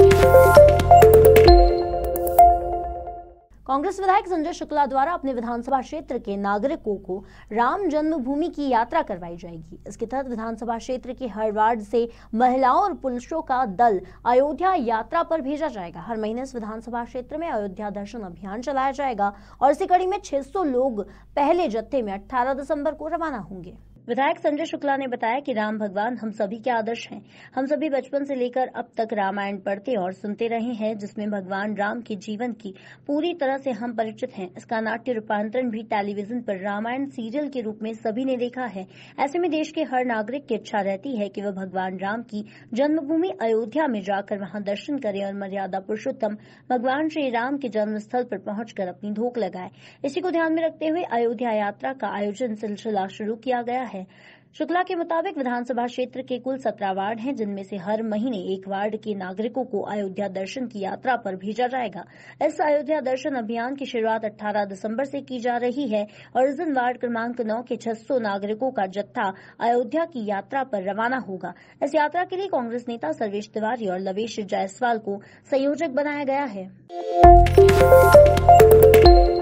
कांग्रेस विधायक संजय शुक्ला द्वारा अपने विधानसभा क्षेत्र के नागरिकों को राम जन्मभूमि की यात्रा करवाई जाएगी। इसके तहत विधानसभा क्षेत्र के हर वार्ड से महिलाओं और पुरुषों का दल अयोध्या यात्रा पर भेजा जाएगा। हर महीने इस विधानसभा क्षेत्र में अयोध्या दर्शन अभियान चलाया जाएगा और इसी कड़ी में 600 लोग पहले जत्थे में 18 दिसंबर को रवाना होंगे। विधायक संजय शुक्ला ने बताया कि राम भगवान हम सभी के आदर्श हैं। हम सभी बचपन से लेकर अब तक रामायण पढ़ते और सुनते रहे हैं, जिसमें भगवान राम के जीवन की पूरी तरह से हम परिचित हैं। इसका नाट्य रूपांतरण भी टेलीविजन पर रामायण सीरियल के रूप में सभी ने देखा है। ऐसे में देश के हर नागरिक की इच्छा रहती है कि वह भगवान राम की जन्मभूमि अयोध्या में जाकर वहां दर्शन करे और मर्यादा पुरुषोत्तम भगवान श्री राम के जन्मस्थल पर पहुंचकर अपनी धोख लगाए। इसी को ध्यान में रखते हुए अयोध्या यात्रा का आयोजन सिलसिला शुरू किया गया है। शुक्ला के मुताबिक विधानसभा क्षेत्र के कुल 17 वार्ड हैं, जिनमें से हर महीने एक वार्ड के नागरिकों को अयोध्या दर्शन की यात्रा पर भेजा जाएगा। इस अयोध्या दर्शन अभियान की शुरुआत 18 दिसंबर से की जा रही है और इस दिन वार्ड क्रमांक 9 के 600 नागरिकों का जत्था अयोध्या की यात्रा पर रवाना होगा। इस यात्रा के लिए कांग्रेस नेता सर्वेश तिवारी और लवेश जायसवाल को संयोजक बनाया गया है।